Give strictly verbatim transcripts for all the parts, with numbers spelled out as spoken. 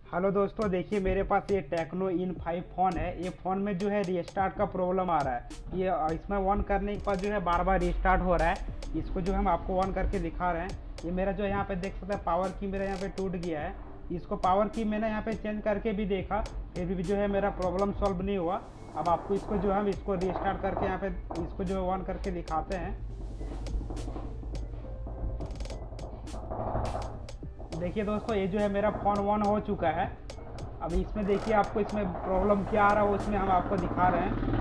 Hello दोस्तों, देखिए मेरे पास ये टेक्नो इन फाइव फ़ोन है। ये फ़ोन में जो है रीस्टार्ट का प्रॉब्लम आ रहा है। ये इसमें ऑन करने के बाद जो है बार बार रीस्टार्ट हो रहा है। इसको जो हम आपको ऑन करके दिखा रहे हैं। ये मेरा जो यहाँ पे देख सकते हैं पावर की मेरा यहाँ पे टूट गया है। इसको पावर की मैंने यहाँ पे चेंज करके भी देखा, फिर भी जो है मेरा प्रॉब्लम सॉल्व नहीं हुआ। अब आपको इसको जो हम इसको रीस्टार्ट करके यहाँ पे इसको जो है ऑन करके दिखाते हैं। देखिए दोस्तों, ये जो है मेरा फ़ोन ऑन हो चुका है। अब इसमें देखिए आपको इसमें प्रॉब्लम क्या आ रहा है वो इसमें हम आपको दिखा रहे हैं।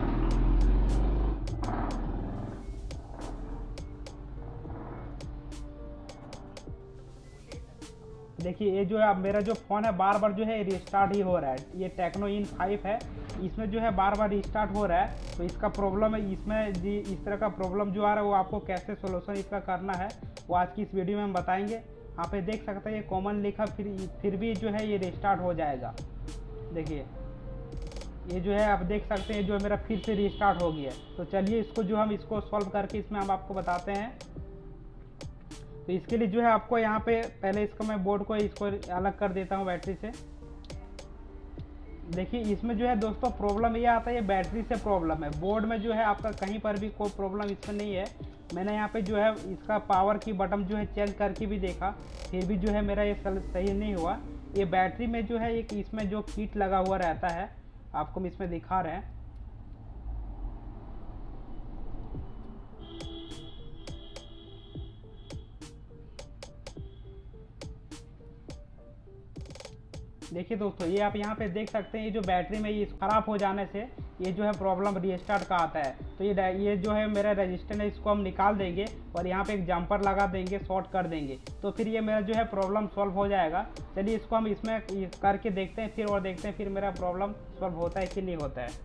देखिए ये जो है अब मेरा जो फ़ोन है बार बार जो है रिस्टार्ट ही हो रहा है। ये टेक्नो इन फाइव है, इसमें जो है बार बार रिस्टार्ट हो रहा है। तो इसका प्रॉब्लम है, इसमें जी इस तरह का प्रॉब्लम जो आ रहा है वो आपको कैसे सोल्यूशन इसका करना है वो आज की इस वीडियो में हम बताएंगे। यहाँ पे देख सकते हैं ये कॉमन लिखा, फिर फिर भी जो है ये रिस्टार्ट हो जाएगा। देखिए ये जो है आप देख सकते हैं जो है मेरा फिर से रिस्टार्ट हो गया है। तो चलिए इसको जो हम इसको सॉल्व करके इसमें हम आपको बताते हैं। तो इसके लिए जो है आपको यहाँ पे पहले इसको मैं बोर्ड को इसको अलग कर देता हूँ बैटरी से। देखिए इसमें जो है दोस्तों प्रॉब्लम ये आता है, ये बैटरी से प्रॉब्लम है। बोर्ड में जो है आपका कहीं पर भी कोई प्रॉब्लम इसमें नहीं है। मैंने यहाँ पे जो है इसका पावर की बटन जो है चेंज करके भी देखा, फिर भी जो है मेरा ये सही नहीं हुआ। ये बैटरी में जो है एक इसमें जो किट लगा हुआ रहता है, आपको हम इसमें दिखा रहे हैं। देखिए दोस्तों, ये आप यहाँ पे देख सकते हैं ये जो बैटरी में ये ख़राब हो जाने से ये जो है प्रॉब्लम रीस्टार्ट का आता है। तो ये ये जो है मेरा रजिस्टर है, इसको हम निकाल देंगे और यहाँ पे एक जंपर लगा देंगे, शॉर्ट कर देंगे, तो फिर ये मेरा जो है प्रॉब्लम सॉल्व हो जाएगा। चलिए इसको हम इसमें करके देखते हैं फिर, और देखते हैं फिर मेरा प्रॉब्लम सॉल्व होता है कि नहीं होता है।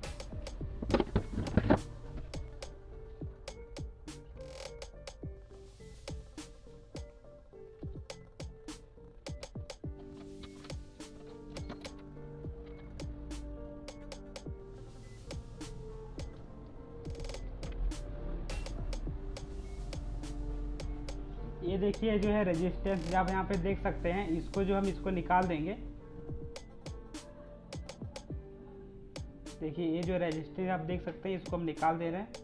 ये देखिए जो है रेजिस्टेंस आप यहाँ पे देख सकते हैं, इसको जो हम इसको निकाल देंगे। देखिए ये जो रेजिस्टेंस आप देख सकते हैं इसको हम निकाल दे रहे हैं।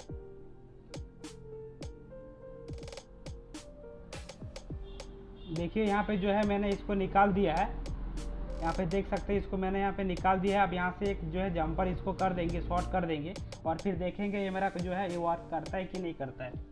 देखिए यहाँ पे जो है मैंने इसको निकाल दिया है, यहाँ पे देख सकते हैं इसको मैंने यहाँ पे निकाल दिया है। अब यहाँ से एक जो है जंपर इसको कर देंगे, शॉर्ट कर देंगे, और फिर देखेंगे ये मेरा जो है ये वर्क करता है कि नहीं करता है।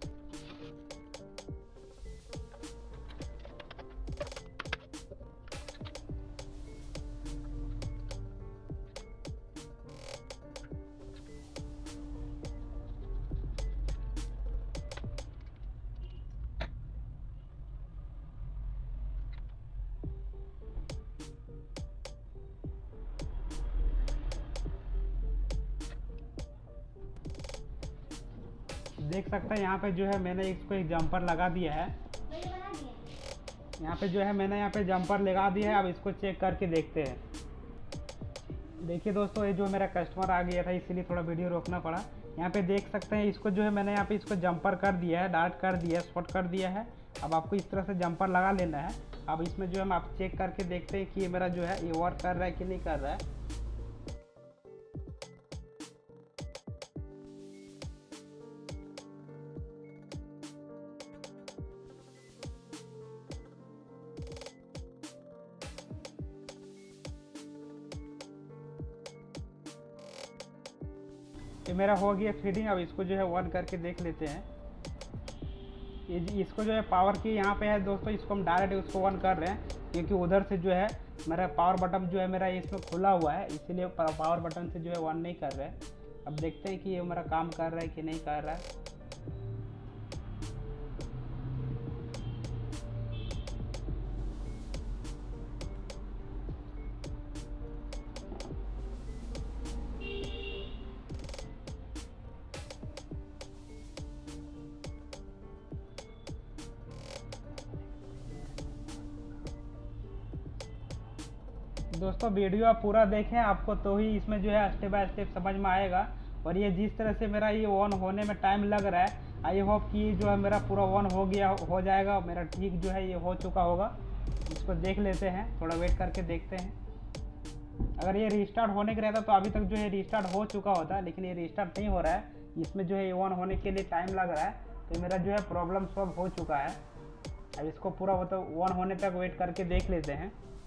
देख सकते हैं यहाँ पे जो है मैंने इसको एक जंपर लगा दिया है। यहाँ पे जो है मैंने यहाँ पे जंपर लगा दिया है। अब इसको चेक करके देखते हैं। देखिए दोस्तों, ये जो मेरा कस्टमर आ गया था इसलिए थोड़ा वीडियो रोकना पड़ा। यहाँ पे देख सकते हैं इसको जो है मैंने यहाँ पे इसको जंपर कर दिया है, डार्ट कर दिया है, शॉर्ट कर दिया है। अब आपको इस तरह से जंपर लगा लेना है। अब इसमें जो हम आप चेक करके देखते हैं कि ये मेरा जो है ये वर्क कर रहा है कि नहीं कर रहा है। ये मेरा हो गया फीडिंग। अब इसको जो है ऑन करके देख लेते हैं। ये इसको जो है पावर की यहाँ पे है दोस्तों, इसको हम डायरेक्ट उसको ऑन कर रहे हैं क्योंकि उधर से जो है मेरा पावर बटन जो है मेरा इसमें खुला हुआ है, इसीलिए पावर बटन से जो है ऑन नहीं कर रहे हैं। अब देखते हैं कि ये मेरा काम कर रहा है कि नहीं कर रहा है। दोस्तों वीडियो आप पूरा देखें, आपको तो ही इसमें जो है स्टेप बाय स्टेप समझ में आएगा। और ये जिस तरह से मेरा ये ऑन होने में टाइम लग रहा है, आई होप कि जो है मेरा पूरा ऑन हो गया हो जाएगा, मेरा ठीक जो है ये हो चुका होगा। इसको देख लेते हैं, थोड़ा वेट करके देखते हैं। अगर ये रीस्टार्ट होने का रहता तो अभी तक जो है रीस्टार्ट हो चुका होता, लेकिन ये रीस्टार्ट नहीं हो रहा है, इसमें जो है ऑन होने के लिए टाइम लग रहा है। तो मेरा जो है प्रॉब्लम सॉल्व हो चुका है। अब इसको पूरा मतलब ऑन होने तक वेट करके देख लेते हैं।